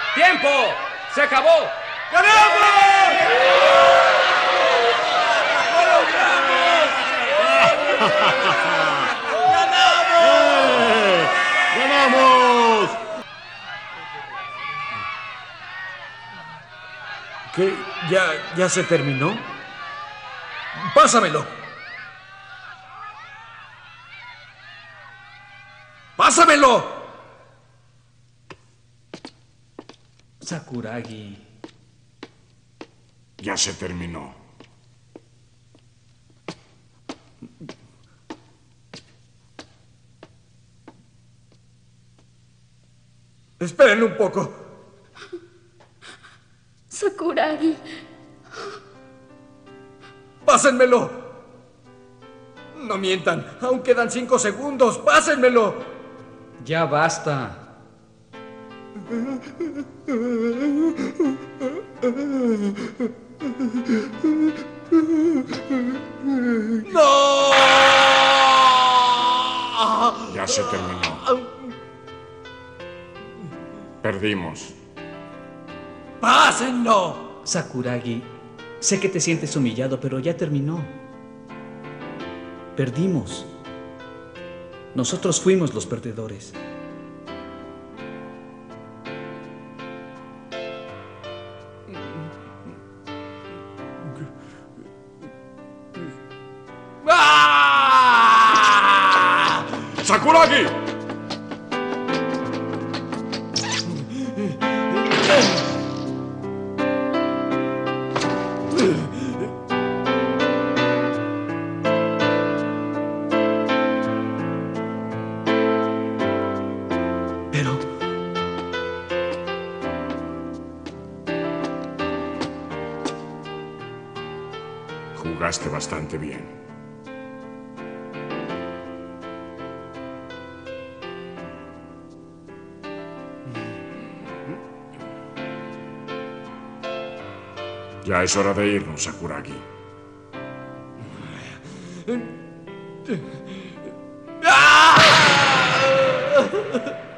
¡Tiempo! ¡Se acabó! ¡Ganamos! ¿Qué? ¿Ya se terminó? ¡Pásamelo! ¡Pásamelo! Sakuragi. Ya se terminó. Esperen un poco. Sakuragi. ¡Pásenmelo! No mientan. Aún quedan 5 segundos. ¡Pásenmelo! Ya basta. ¡No! Ya se terminó. Perdimos. ¡Pásenlo! Sakuragi, sé que te sientes humillado, pero ya terminó. Perdimos. Nosotros fuimos los perdedores. ¡Ah! ¡Sakuragi! Pero... Jugaste bastante bien. Ya es hora de irnos, Sakuragi. ¡Ah!